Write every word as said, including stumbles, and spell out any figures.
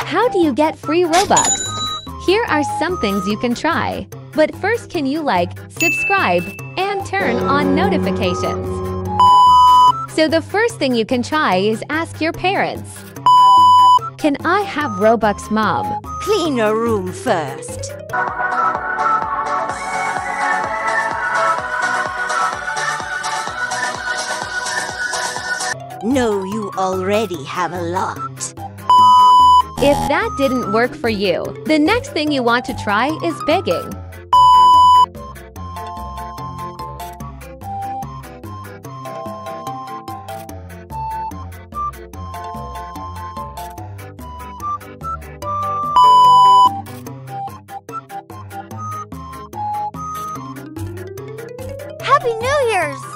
How do you get free Robux? Here are some things you can try. But first, can you like, subscribe, and turn on notifications? So the first thing you can try is ask your parents. Can I have Robux, Mom? Clean your room first. No, you already have a lot. If that didn't work for you, the next thing you want to try is begging. Happy New Year's!